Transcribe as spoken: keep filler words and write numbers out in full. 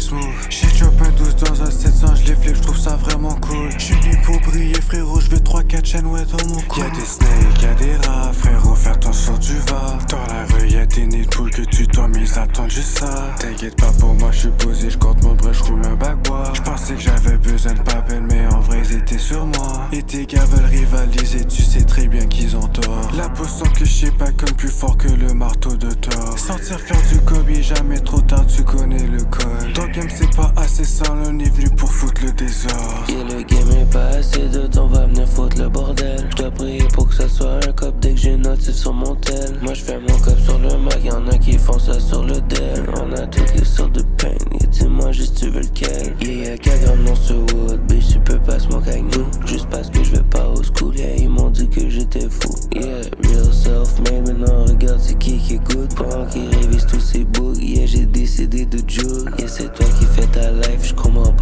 smooth. J'ai drop un douze dans un sept cents, je les flip, je trouve ça vraiment cool. J'suis venu pour briller frérot, j'veux trois quatre chaînes ouais dans mon cou. Y'a des snakes, y'a des rats, frérot, faire attention tu vas. Dans la rue y'a des nids de poules que tu dois mis attendre juste ça. T'inquiète pas pour moi, j'suis posé, j'compte mon brush, j'fume un backboard. J'pensais que j'avais besoin de papel, mais en vrai ils étaient sur moi. Et tes gars veulent rivaliser, tu sais très bien qu'ils ont tort. La potion que j'sais pas comme plus fort que le marteau de Thor. Sortir faire du Kobe, jamais trop tard, tu connais le code. Ton game c'est pas assez sale, on est venu pour foutre le désordre. Yeah, le game est pas assez de temps, va venir foutre le bordel. J'dois prier pour que ça soit un cop dès que j'ai notif sur mon tel. Moi j'fais mon cop sur le Mac, y'en a qui font ça sur le Dell. On a toutes les sortes de pain, yeah, dis-moi juste tu veux lequel. Yeah, y'a qu'un grand nom sur Wood, bitch tu peux pas smoke avec nous. Juste parce que j'vais pas au school, yeah, ils m'ont dit que j'étais fou. Yeah, real self-made, maintenant regarde c'est qui qui est good. Pendant qu'il révise tous ses bugs, yeah j'ai décidé de jug. Yeah c'est toi qui fais ta life, j'comprends